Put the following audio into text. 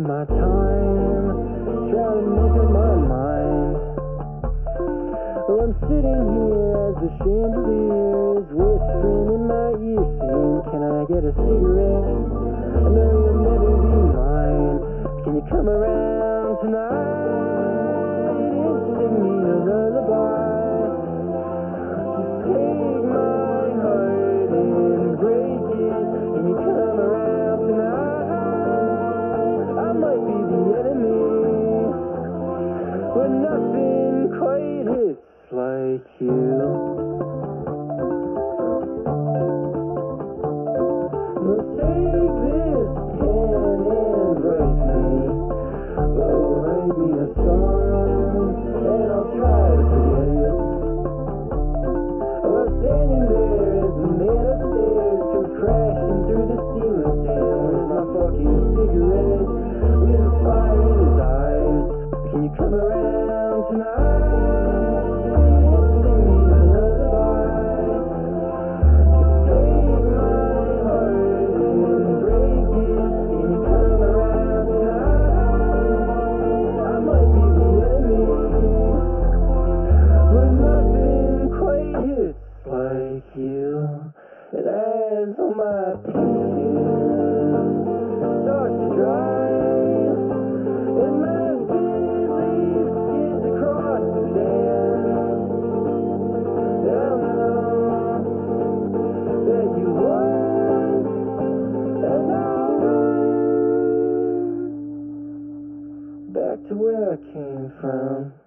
of my time, trying to make up my mind. Well, I'm sitting here as the chandelier is whispering in my ear, saying, can I get a cigarette? I know you'll never be mine. Can you come around tonight and sing me a lullaby? Just take my heart and break it. Can you come around tonight? I might be the enemy, but nothing quite hits like you. Well, take this pen and write me, oh, write me a song, and I'll try to forget it. Well, standing there as the man upstairs comes crashing through the ceiling, saying, where's my fucking cigarette? With a fire in his eyes. Can you come around tonight? Like you, and as all my patience starts to dry, and my fear leaves skids across the sand, I know that you won, and I'm back to where I came from.